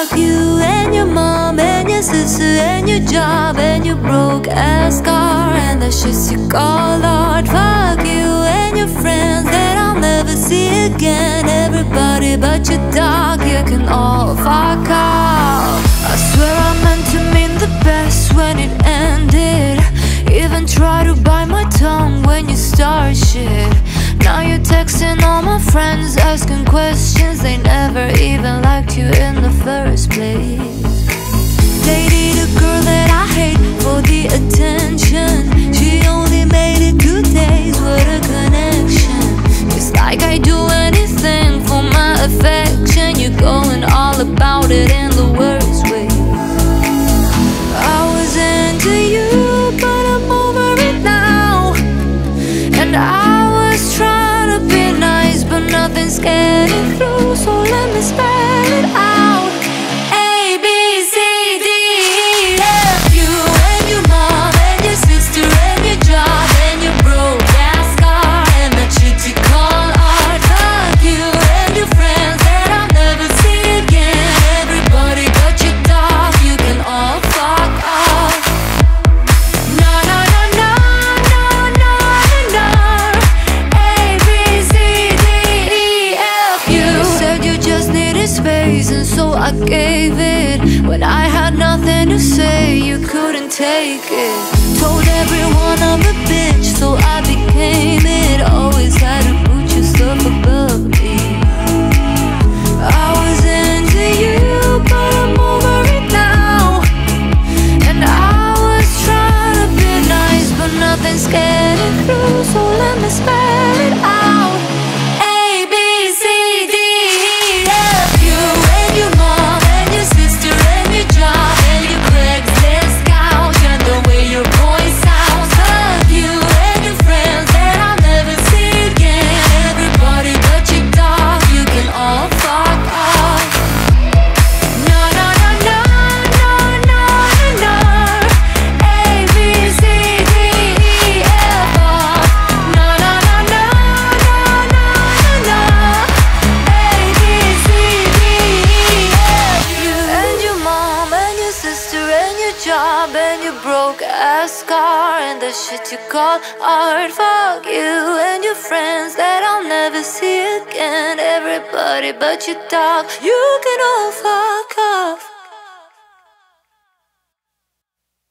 Fuck you and your mom and your sister and your job and your broke ass car and the shit you call art. Fuck you and your friends that I'll never see again. Everybody but your dog, you can all fuck off. I swear I meant to mean the best when it ended. Even try to bite my tongue when you start shit. Now you're texting all my friends, asking questions. They never even liked you in the first place. Dated a girl that I hate for the attention. She only made it 2 days, what a connection. It's like I do anything for my affection. You're going all about it in the worst way. I was into you, but I'm over it now. And I was trying to be nice, but nothing's getting through, so let me spell it out. A, B, C, D, E, F. You and your mom and your sister and your job and your broke ass car and the shit you call art. Fuck you and your friends that I'll never see again. Everybody but your dog, you can all fuck off. No, no, no, no, no, no, no, no. A, B, C, D, E, F. You said you just needed space, and so I gave it. When I had nothing to say, you couldn't take it. Told everyone I'm a bitch, so I became it. Always had to put yourself above me. I was into you, but I'm over it now. And I was trying to be nice, but nothing's getting through, so let me spell it out. A, B, C, D, E, F. You and your mom and your sister and your job and your Craigslist couch and the way your voice sounds. Fuck you and your friends that I'll never see again. Everybody but your dog, you can all fuck off. No, no, no, no, no, no, no. A, B, C, D, E, F off. No, no, no, no, no, no, no. A, B, C, D, E, F. You and your mom and your sister and your job and your broke ass car and the shit you call art. Fuck you and your friends that I'll never see again. Everybody but your dog, you can all fuck off.